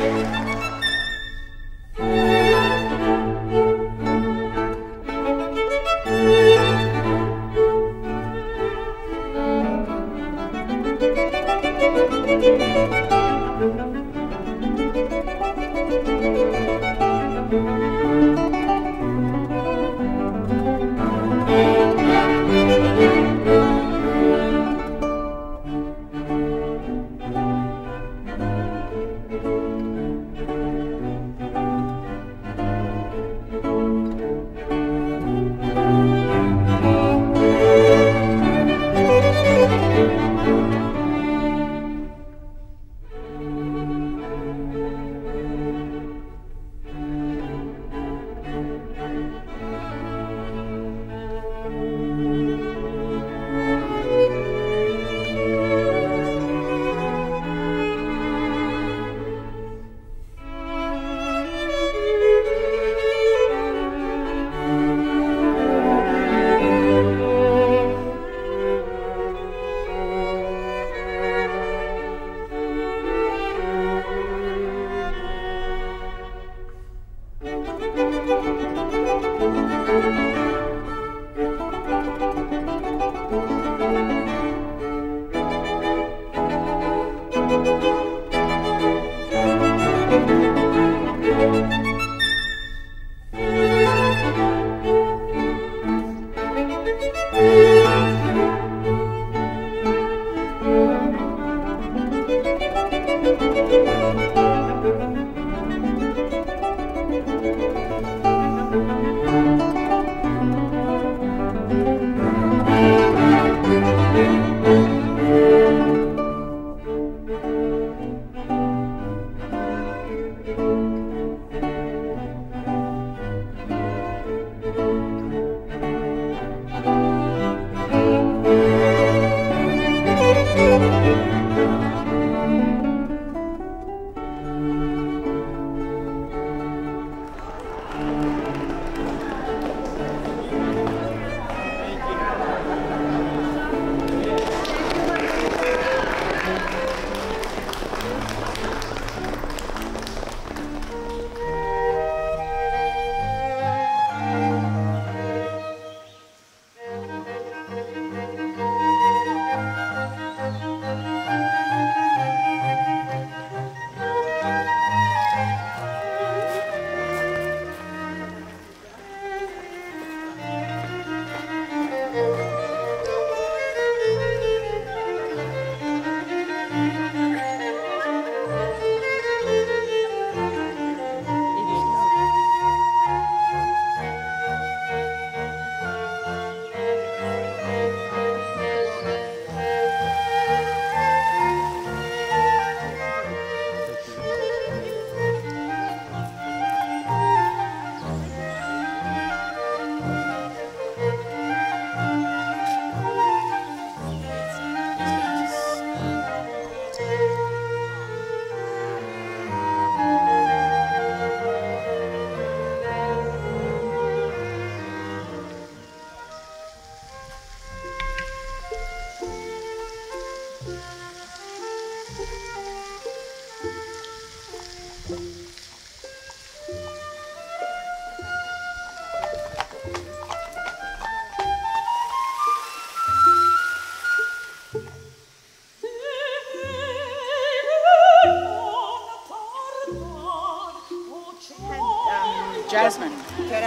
jasmine,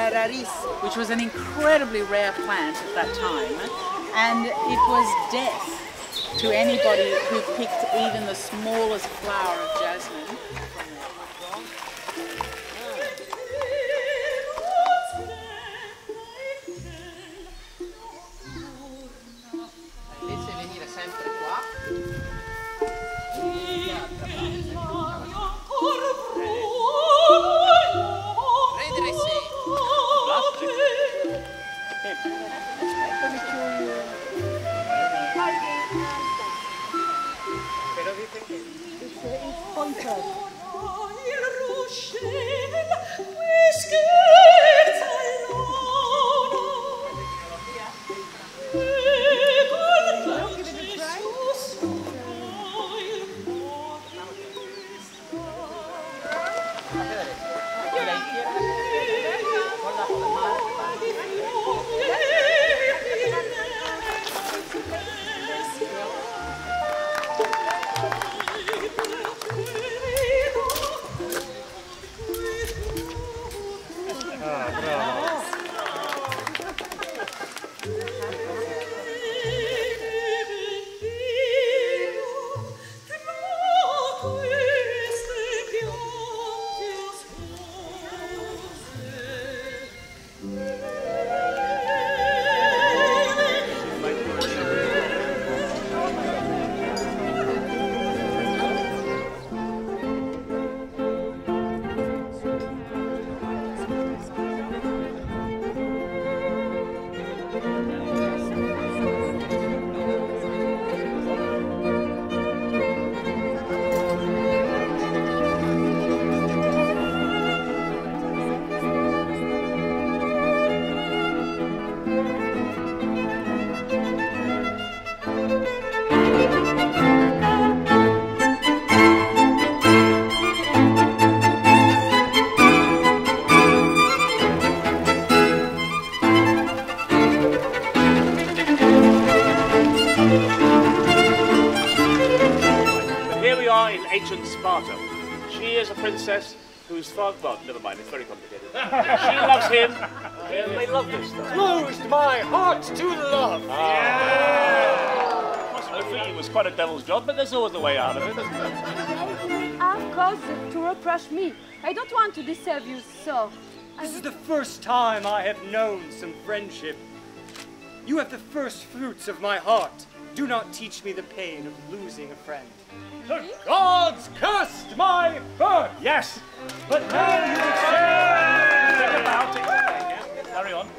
which was an incredibly rare plant at that time, and it was death to anybody who picked even the smallest flower of jasmine. Ancient Sparta. She is a princess whose father... Well, never mind, it's very complicated. She loves him, and they love this stuff. Closed my heart to love. Yeah! Possibly it was quite a devil's job, but there's always a way out of it, isn't there? I've caused to reproach me. I don't want to disturb you, so... This is the first time I have known some friendship. You have the first fruits of my heart. Do not teach me the pain of losing a friend. The gods cursed my birth! Yes! But now you Think about it. Carry on.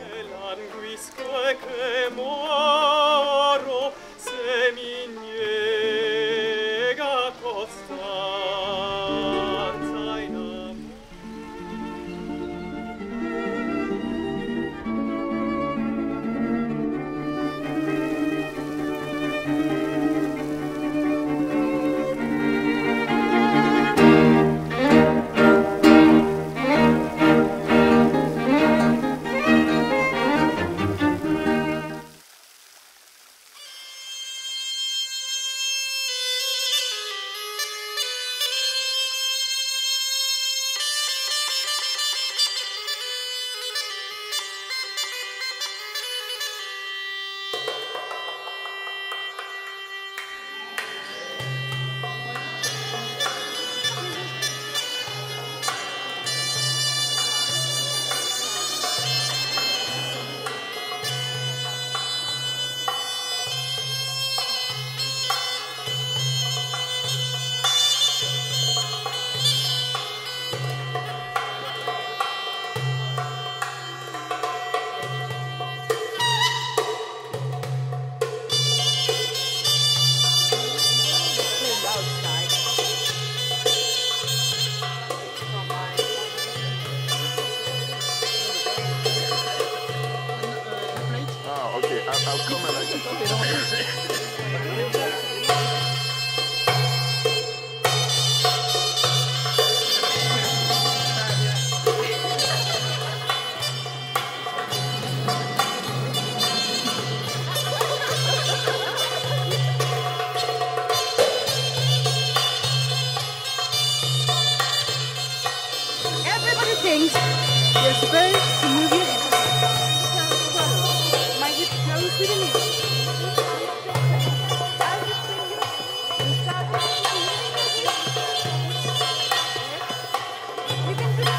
I'll come and I Everybody thinks you're supposed to move your head. My hip flows with the music. You can do that.